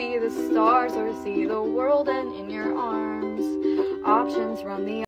see the stars or see the world and in your arms. Options run the